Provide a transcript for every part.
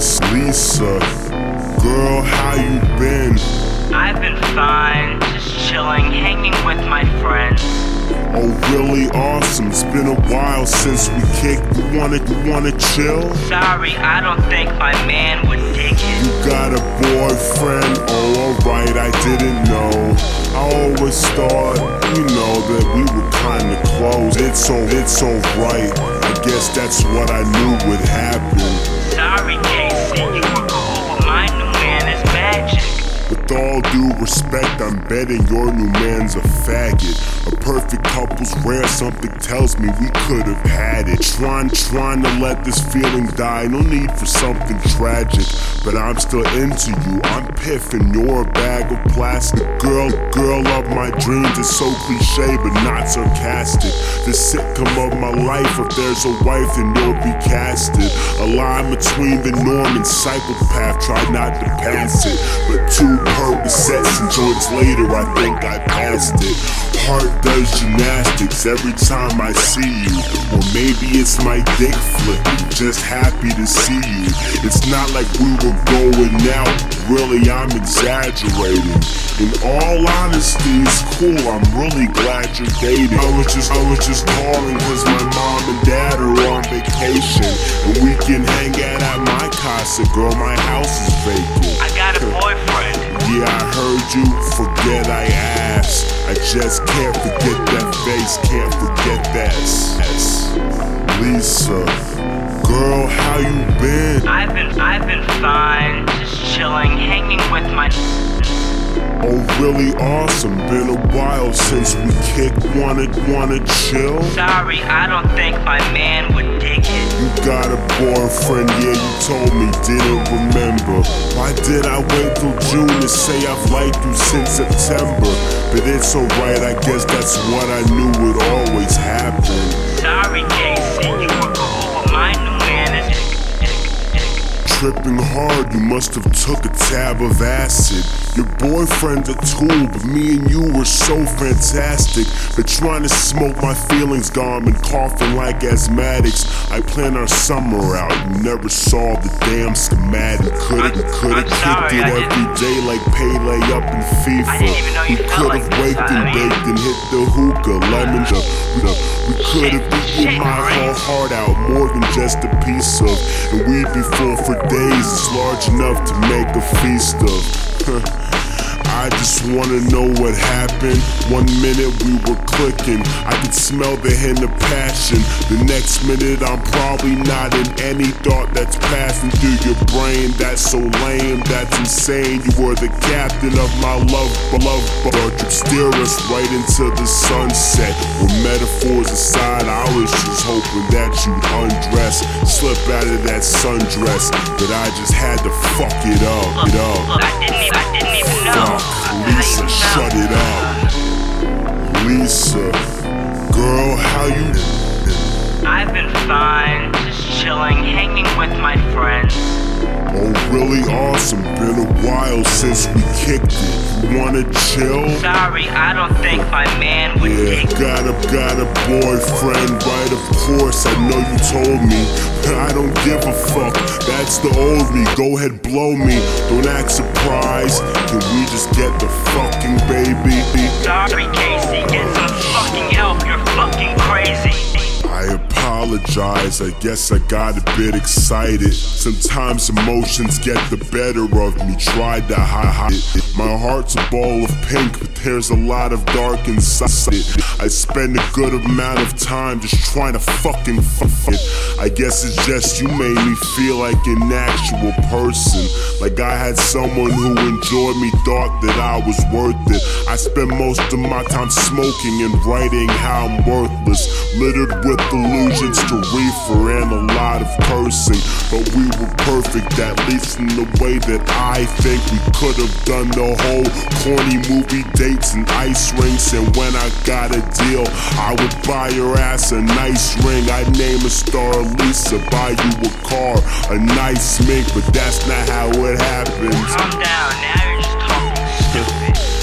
Lisa, girl, how you been? I've been fine, just chilling, hanging with my friends. Oh, really awesome. It's been a while since we kicked. You wanna chill? Sorry, I don't think my man would dig it. You got a boyfriend? Oh, alright, I didn't know. I always thought, that we were kinda close. It's alright. I guess that's what I knew would happen. Sorry, Casey, you were cool, but my new man is magic. With all due respect, I'm betting your new man's a faggot. A perfect couple's rare, something tells me we could've had it. Trying to let this feeling die, no need for something tragic. But I'm still into you, I'm piffing, you're a bag of plastic. Girl of my dreams, it's so cliche but not sarcastic. The sitcom of my life, if there's a wife then you'll be casted. A line between the norm and psychopath, try not to pass it. But 2 Percocets and joints later, I think I passed it. Heart does gymnastics every time I see you. Or maybe it's my dick flipping, just happy to see you. It's not like we were going out, really I'm exaggerating. In all honesty, it's cool, I'm really glad you're dating. I was just calling cause my mom and dad are on vacation. And we can hang out at my casa, girl, my house is vacant. I got a boyfriend. Yeah, I heard you, forget I asked. I just can't forget that face, can't forget that ass. Lisa, girl, how you been? I've been fine, just chilling, hanging with my. Oh, really awesome. Been a while since we kicked. Wanna chill? Sorry, I don't think my man would dig it. You got a boyfriend, yeah, you told me, didn't remember. Why did I wait till June to say I've liked you since September? But it's alright, I guess that's what I knew would always happen. Sorry, Casey, you were cool, but my new man is tripping hard, you must have took a tab of acid. Your boyfriend's a tool, but me and you were so fantastic. But trying to smoke my feelings, gone and coughing like asthmatics. I planned our summer out, you never saw the damn schematic. Could've kicked it every day like Pele up in FIFA. We could've waked and baked and hit the hookah, lemon juice. We could've eaten my whole heart out, more than just a piece of. And we'd be full for days, it's large enough to make a feast of. I just wanna know what happened. 1 minute we were clicking, I could smell the hint of passion. The next minute I'm probably not in any thought that's passing through your brain. That's so lame, that's insane. You were the captain of my love, but you steer us right into the sunset. With metaphors aside, I was just hoping that you'd undress, slip out of that sundress, but I just had to fuck it up. I didn't even know. Lisa, shut it up. Lisa, girl, how you? I've been fine, just chilling, hanging with my friends. Oh, really awesome. Been a while since we kicked it. You wanna chill? Sorry, I don't think my man would dig it. Got a boyfriend, right? Of course, I know you told me. I don't give a fuck. That's the old me. Go ahead, blow me. Don't act surprised. Can we just get the fucking baby? Sorry, Casey, get some fucking help. You're fucking crazy. I apologize, I guess I got a bit excited. Sometimes emotions get the better of me, tried to hide it. My heart's a ball of pink, but there's a lot of dark inside it. I spend a good amount of time just trying to fucking fuck it. I guess it's just you made me feel like an actual person. Like I had someone who enjoyed me, thought that I was worth it. I spend most of my time smoking and writing how I'm worthless, littered with illusions to reefer and a lot of cursing. But we were perfect, at least in the way that I think we could have done the whole corny movie dates and ice rinks. And when I got a deal, I would buy your ass a nice ring. I'd name a star Lisa, buy you a car, a nice mink, but that's not how it happens. Calm down, now you're just talking stupid.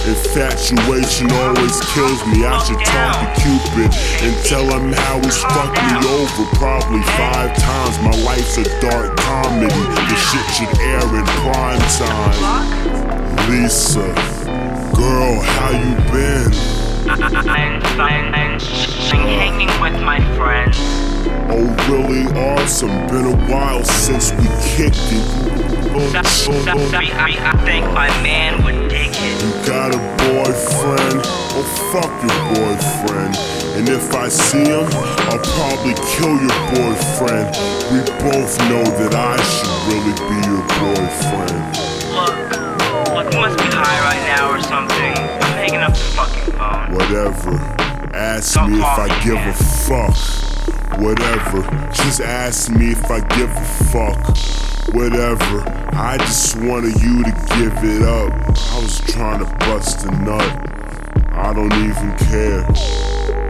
Infatuation always kills me. I should talk to Cupid and tell him how he's fucked me over probably 5 times. My life's a dark comedy. The shit should air in prime time. Lisa, girl, how you been? I'm hanging with my friends. Oh, really awesome. Been a while since we kicked it. I think my man would dig it. You got a boyfriend? Oh, fuck your boyfriend. And if I see him, I'll probably kill your boyfriend. We both know that I should really be your boyfriend. Look, you must be high right now or something. I'm hanging up the fucking phone. Whatever. Ask me if I give a fuck. Whatever. Just ask me if I give a fuck. Whatever. I just wanted you to give it up. I was trying to bust a nut. I don't even care.